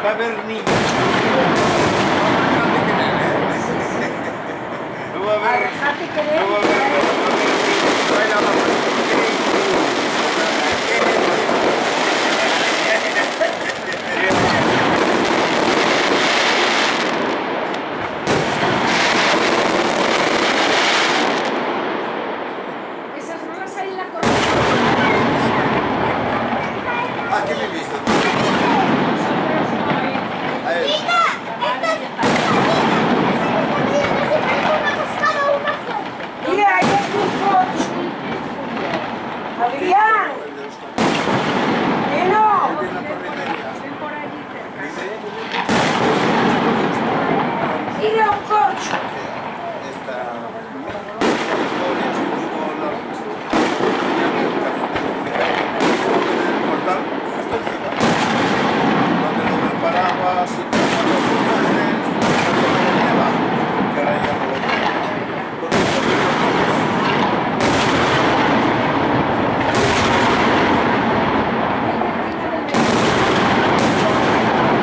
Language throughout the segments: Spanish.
va a haber niños. No va a haber... No va a haber... Esas no las hay en la corona. Ah, ¿qué me viste? A ver. Mira, ahí hay un coche. Adrián. Que no. Mira un coche.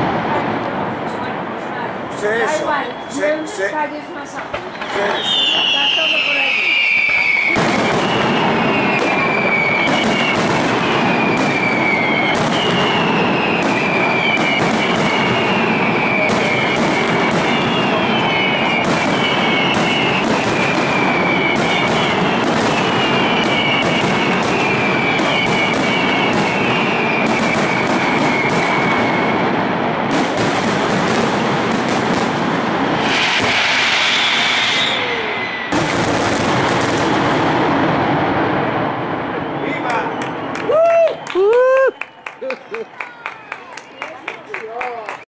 Da igual, no hay unas calles más amplias.